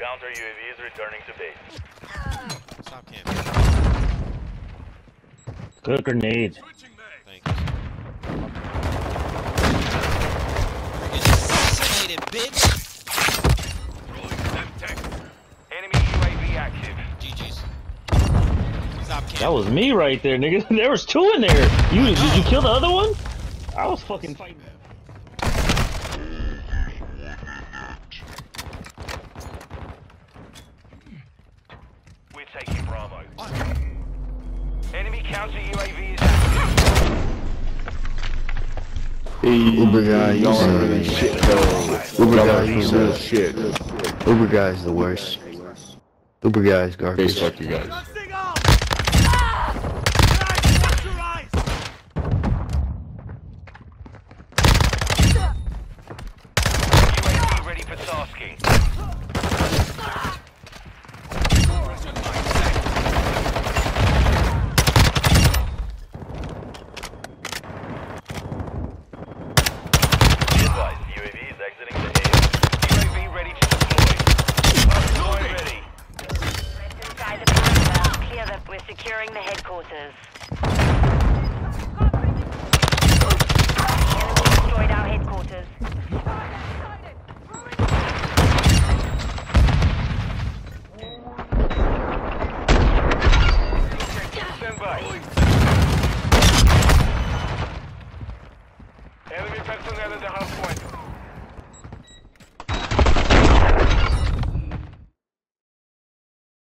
Counter UAV is returning to base. Stop camping. Good grenade. Thank you. Get assassinated, bitch! Enemy UAV active. GG's. Stop camping. That was me right there, nigga. There was two in there. Did you kill the other one? I was fucking fighting. We're taking Bravo. Enemy counter UAV is active. Hey, Uber guy, you some real shit though. Uber guy, you some real shit. Uber guy's the worst. Uber guy's garbage. Fuck you guys. UAV ready for tasking. UAV is exiting the AO. UAV ready to deploy. Deploy ready. Inside the perimeter. Clear that we're securing the headquarters. Enemy destroyed our headquarters. Stand by. Enemy personnel in the house.